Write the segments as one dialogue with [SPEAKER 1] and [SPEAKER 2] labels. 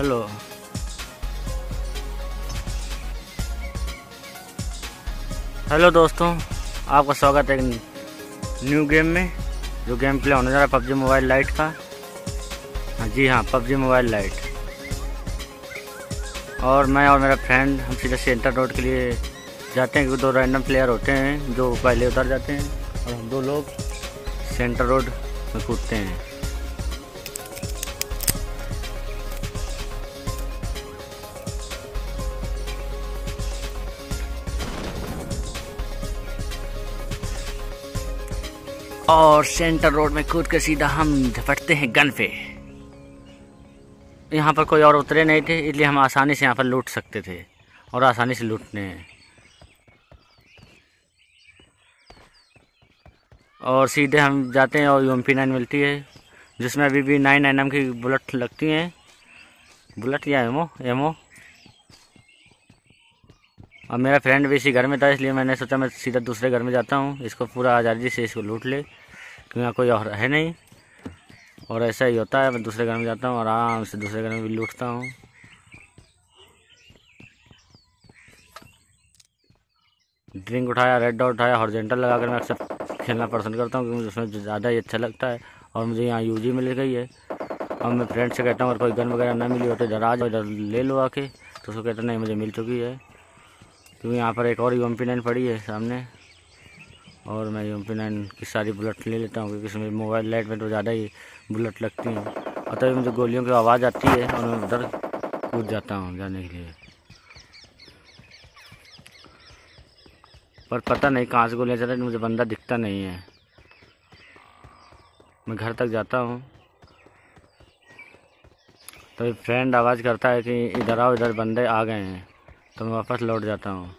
[SPEAKER 1] Hello hello दोस्तों, आपका स्वागत है एक न्यू गेम में। जो गेम प्ले होने जा रहा है पबजी मोबाइल लाइट का। हाँ जी हाँ, पबजी मोबाइल लाइट। और मैं और मेरा फ्रेंड हम सीधा सेंटर रोड के लिए जाते हैं, क्योंकि दो रैंडम प्लेयर होते हैं जो पहले उतर जाते हैं और हम दो लोग सेंटर रोड में कूदते हैं। और सेंटर रोड में कूद के सीधा हम झपटते हैं गन पे। यहाँ पर कोई और उतरे नहीं थे, इसलिए हम आसानी से यहाँ पर लूट सकते थे और आसानी से लूटने हैं। और सीधे हम जाते हैं और MP9 मिलती है, जिसमें अभी भी 9 nm की बुलेट लगती हैं। बुलेट या एमो। और मेरा फ्रेंड भी इसी घर में था, इसलिए मैंने सोचा मैं सीधा दूसरे घर में जाता हूँ, इसको पूरा आज़ादी से इसको लूट ले, क्योंकि यहाँ कोई और है नहीं। और ऐसा ही होता है, मैं दूसरे घर में जाता हूँ और आराम से दूसरे घर में भी लूटता हूँ। ड्रिंक उठाया, रेड डॉट उठाया, हॉरिजॉन्टल लगाकर मैं अक्सर खेलना पसंद करता हूँ, क्योंकि उसमें ज़्यादा ही अच्छा लगता है। और मुझे यहाँ UG मिल गई है। और मैं फ्रेंड से कहता हूँ अगर कोई गन वगैरह ना मिली हो तो इधर आ जाओ, इधर ले लो आके। तो उसको कहता नहीं, मुझे मिल चुकी है, क्योंकि यहाँ पर एक और MP9 पड़ी है सामने। और मैं MP9 की सारी बुलेट ले लेता हूँ, क्योंकि इसमें मोबाइल लाइट में तो ज़्यादा ही बुलेट लगती हैं। और तभी मुझे गोलियों की आवाज़ आती है और मैं उधर कूद जाता हूँ जाने के लिए। पर पता नहीं कहाँ से गोलियाँ चल रही, मुझे बंदा दिखता नहीं है। मैं घर तक जाता हूँ, तभी फ्रेंड आवाज़ करता है कि इधर आओ, इधर बंदे आ गए हैं। तो मैं वापस लौट जाता हूँ।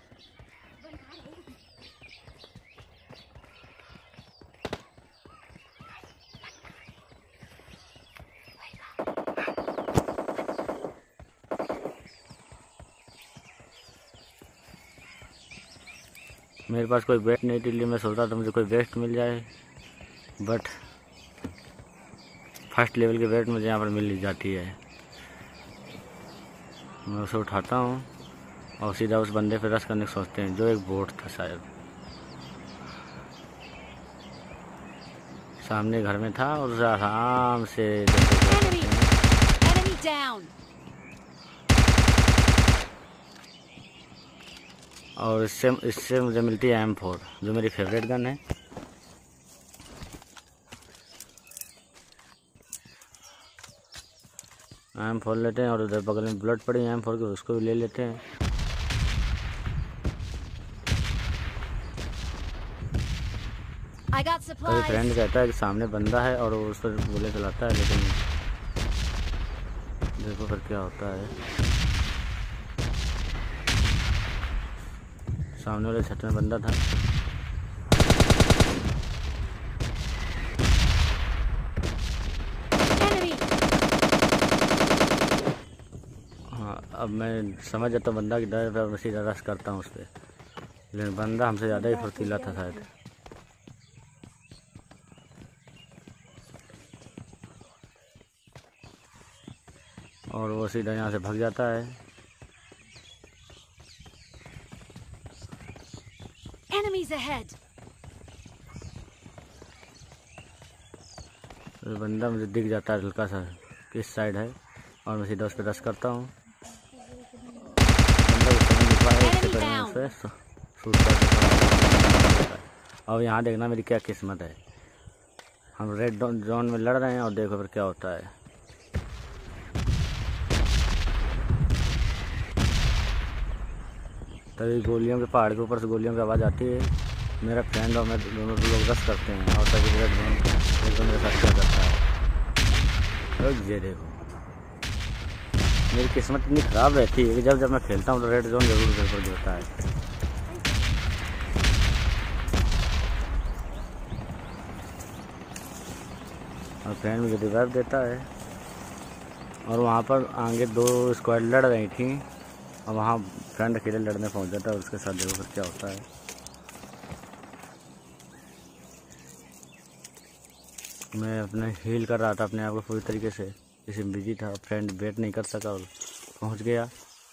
[SPEAKER 1] मेरे पास कोई वेस्ट नहीं थी, इसलिए मैं सोचता था मुझे कोई वेस्ट मिल जाए, बट फर्स्ट लेवल की वेस्ट मुझे यहाँ पर मिल जाती है। मैं उसे उठाता हूँ और सीधा उस बंदे पे रश करने की सोचते हैं, जो एक बोट था शायद सामने घर में था। और उसे आराम से और इससे मुझे मिलती है M4, जो मेरी फेवरेट गन है। M4 लेते हैं और उधर बगल में बुलेट पड़ी है M4 की, उसको भी ले लेते हैं। कभी फ्रेंड कहता है कि सामने बंदा है और वो उस पर गोले चलाता है, लेकिन देखो फिर क्या होता है। सामने वाले छत में बंदा था। हाँ, अब मैं समझ जाता हूँ बंदा की डर पे, मैं सीधा रश करता हूँ उस पर। लेकिन बंदा हमसे ज़्यादा ही फुर्तीला था शायद। और वो सीधा यहाँ से भाग जाता है।
[SPEAKER 2] Enemies ahead.
[SPEAKER 1] तो बंदा मुझे दिख जाता है हल्का सा किस साइड है, और मैं सीधा उस पर रश करता हूँ। बंदा उस समय दिख पाया, इससे पहले मैं उस पर शूट कर देता हूँ। और यहाँ देखना मेरी क्या किस्मत है, हम रेड जोन में लड़ रहे हैं और देखो फिर क्या होता है। तभी गोलियों के पहाड़ के ऊपर से गोलियों की आवाज़ आती है। मेरा फ्रेंड और मैं दोनों लोग रश करते हैं, और तभी रेड जोन एकदम मेरे साथ क्या करता है। और ये देखो मेरी किस्मत इतनी ख़राब रहती है कि जब मैं खेलता हूँ तो रेड जोन जरूर मेरे पर गिरता है। और फ्रेंड मुझे रिवाइव देता है। और वहाँ पर आगे 2 स्क्वाड लड़ रही थी, और वहाँ फ्रेंड अकेले लड़ने पहुँच जाता है, और उसके साथ देखो फिर क्या होता है। मैं अपने हील कर रहा था अपने आप को पूरी तरीके से। इसमें बिजी था, फ्रेंड वेट नहीं कर सका और पहुंच गया।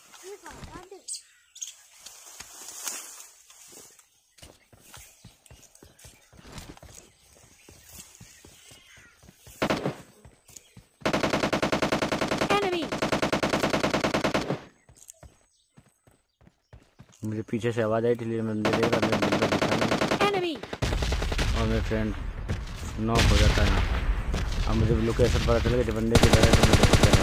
[SPEAKER 1] मुझे पीछे से आवाज़ आई थी, इसलिए मैंने देखा बंदा दिखा नहीं और मेरे फ्रेंड नॉक हो जाता है। अब मुझे लोकेशन पता चल गया बंदे की तरह, तो मैं देखते रहा।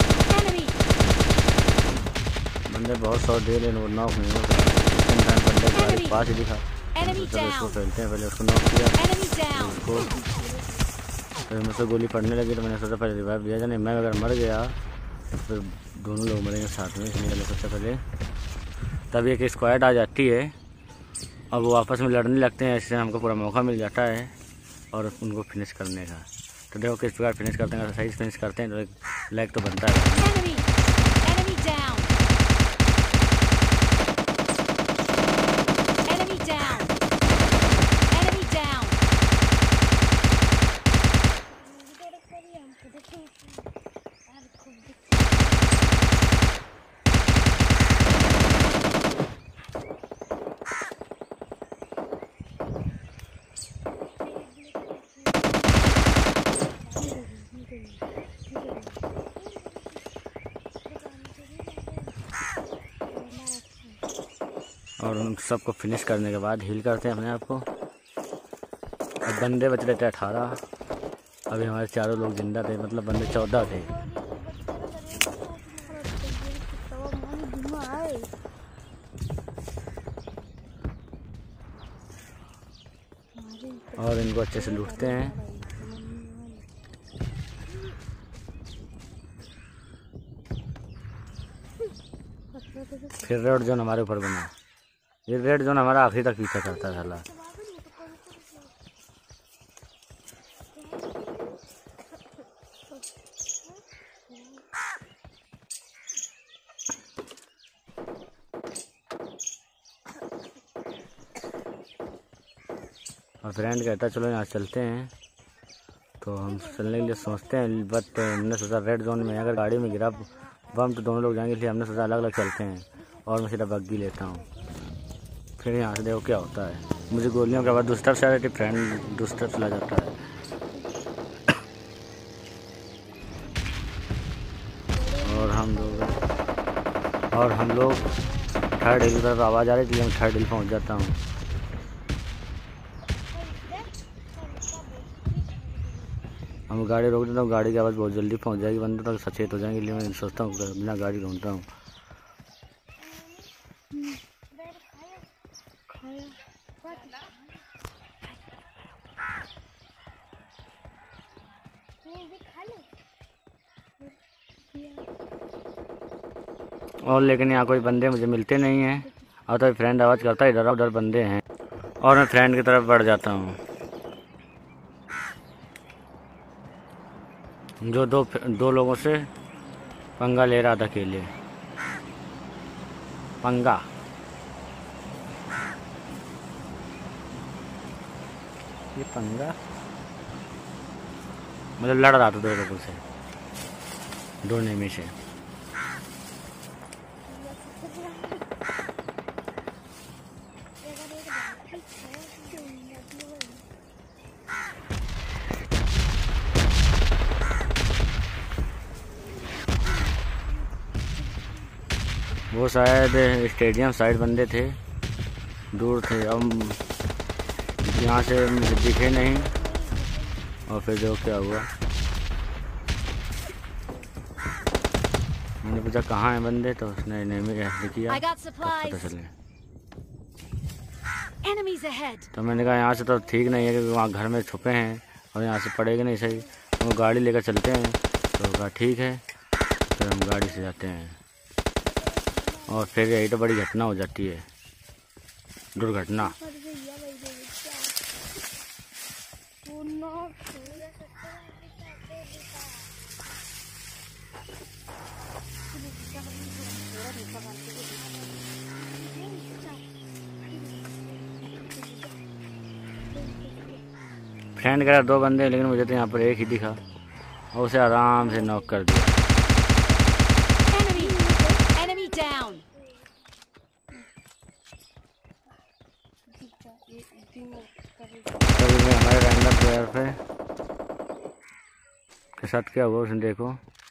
[SPEAKER 1] बंदे बहुत शॉट दिए लेकिन वो नॉक नहीं हो सका। बंदे के पास ही दिखा, चलो उसको फैलते हैं। पहले उसको नॉक किया, उसको फिर मुझसे गोली पड़ने लगी तो मैंने सोचा पहले रिवाइव दिया जाए, मैं अगर मर गया तो फिर दोनों लोग मरेंगे साथ में, इसलिए सबसे पहले तब एक स्क्वाड आ जाती है और वो आपस में लड़ने लगते हैं। इससे हमको पूरा मौका मिल जाता है और उनको फिनिश करने का। तो देखो किस प्रकार फिनिश करते हैं, सही फिनिश करते हैं तो एक लाइक तो बनता है। और उन सबको फिनिश करने के बाद हील करते हैं अपने आप को। अब बंदे बच रहे थे 18, अभी हमारे चारों लोग जिंदा थे, मतलब बंदे 14 थे। और इनको अच्छे से लूटते हैं। फिर रेड जोन हमारे ऊपर बना। ये रेड जोन हमारा आखिरी तक पीछा करता था। और फ्रेंड कहता चलो यहाँ चलते हैं, तो हम चलने के लिए सोचते हैं, बट हमने सोचा रेड जोन में अगर गाड़ी में गिरा बम तो दोनों लोग जाएंगे, इसलिए हमने सोचा अलग अलग चलते हैं और मैं सीधा बग्गी लेता हूँ। फिर यहाँ से देखो क्या होता है, मुझे गोलियों के बाद दूसरी तरफ से आ जाती, फ्रेंड दूसरी तरफ चला जाता है। और हम लोग थर्ड हिल की तरफ आवाज़ आ रही थी, मैं थर्ड हिल पहुँच जाता हूँ। हम गाड़ी रोक देता हूँ, गाड़ी की आवाज़ बहुत जल्दी पहुँच जाएगी, बंदे तक सचेत हो जाएंगे, इसलिए मैं सोचता हूँ बिना गाड़ी ढूंढता हूँ। और लेकिन यहाँ कोई बंदे मुझे मिलते नहीं हैं, और तो फ्रेंड आवाज़ करता है इधर उधर बंदे हैं, और मैं फ्रेंड की तरफ बढ़ जाता हूँ। जो दो लोगों से पंगा ले रहा था अकेले। पंगा ये पंगा मतलब लड़ रहा था दो लोगों से, दो नेमी से। वो शायद स्टेडियम साइड बंदे थे, दूर थे, अब यहाँ से मुझे दिखे नहीं। और फिर जो क्या हुआ, मैंने पूछा कहाँ हैं बंदे, तो उसने नहीं किया, पता चले। तो मैंने कहा यहाँ से तो ठीक नहीं है, क्योंकि वहाँ घर में छुपे हैं और यहाँ से पड़ेगा नहीं सही, वो गाड़ी लेकर चलते हैं। तो कहा ठीक है, फिर हम गाड़ी से जाते हैं। और फिर यही तो बड़ी घटना हो जाती है, दुर्घटना। फ्रेंड कह रहा 2 बंदे, लेकिन मुझे तो यहाँ पर एक ही दिखा और उसे आराम से नॉक कर दिया। तभी में हमारे रैंडम प्लेयर पे के साथ क्या हुआ उसने देखो।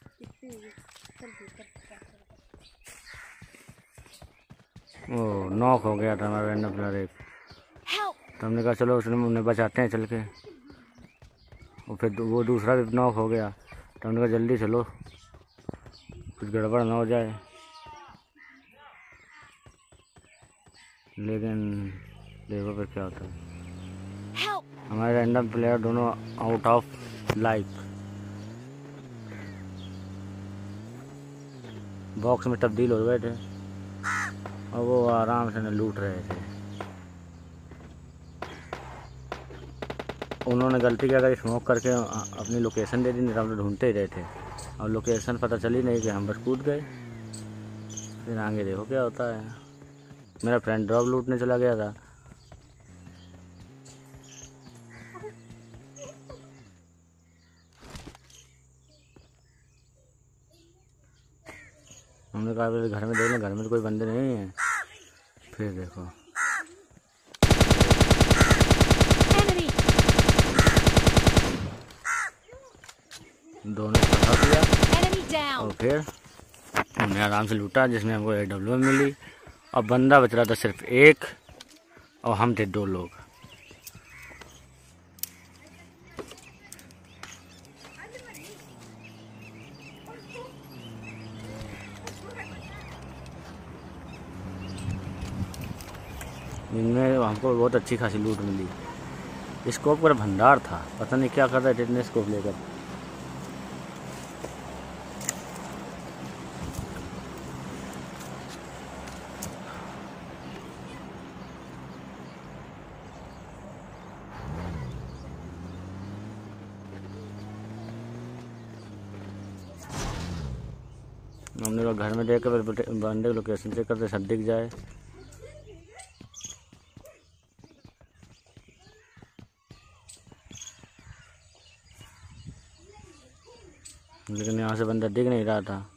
[SPEAKER 1] ओ नॉक हो गया था हमारा रैंडम प्लेयर एक। तो हमने कहा चलो उसने उन्हें बचाते हैं चल के। और फिर वो दूसरा भी नॉक हो गया। तो हमने कहा जल्दी चलो कुछ गड़बड़ ना हो जाए। लेकिन देखो फिर क्या होता है। हमारे रैंडम प्लेयर दोनों आउट ऑफ लाइफ बॉक्स में तब्दील हो गए थे और वो आराम से न लूट रहे थे। उन्होंने गलती क्या करी, स्मोक करके अपनी लोकेशन दे दी, नहीं तो हम तो ढूंढते ही रहे थे और लोकेशन पता चली नहीं कि हम बस कूद गए। फिर आगे देखो क्या होता है। मेरा फ्रेंड ड्रॉप लूटने चला गया था। हमने कहा घर में देख लें, घर में तो कोई बंदे नहीं है। फिर देखो दोनों को फंसा दिया और फिर हमने आराम से लूटा, जिसमें हमको AWM मिली और बंदा बच रहा था सिर्फ एक और हम थे 2 लोग। इनमें हमको बहुत अच्छी खासी लूट मिली। स्कोप का भंडार था, पता नहीं क्या कर रहे थे इतने स्कोप लेकर। हमने तो घर में देख कर बंदे की लोकेशन चेक करते सब दिख जाए। लेकिन यहाँ से बंदा दिख नहीं रहा था।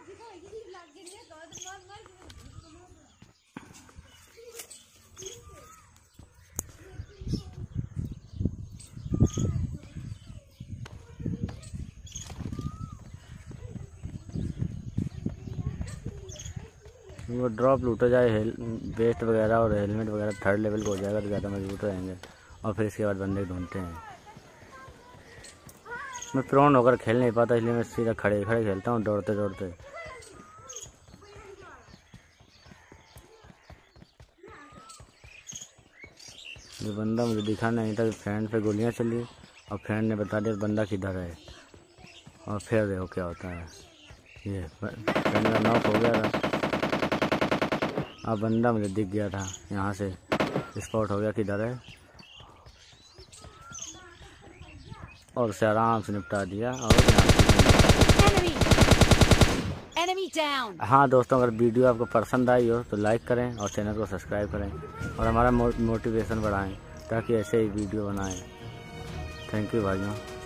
[SPEAKER 1] वो ड्रॉप लूटा जाए वेस्ट वगैरह और हेलमेट वगैरह 3rd लेवल को हो जाएगा तो ज़्यादा मजबूत रहेंगे। और फिर इसके बाद बंदे ढूंढते हैं। मैं प्रोन होकर खेल नहीं पाता, इसलिए मैं सीधा खड़े खड़े खेलता हूँ दौड़ते दौड़ते। ये बंदा मुझे दिखा नहीं था, फ्रेंड पे गोलियाँ चली और फ्रेंड ने बता दिया बंदा किधर है। और फिर देखो क्या होता है। ये फ्रेंड का नॉक हो गया था। अब बंदा मुझे दिख गया था, यहाँ से स्पॉट हो गया किधर है और उसे आराम से निपटा दिया। और हाँ दोस्तों, अगर वीडियो आपको पसंद आई हो तो लाइक करें और चैनल को सब्सक्राइब करें और हमारा मोटिवेशन बढ़ाएं ताकि ऐसे ही वीडियो बनाएं। थैंक यू भाइयों।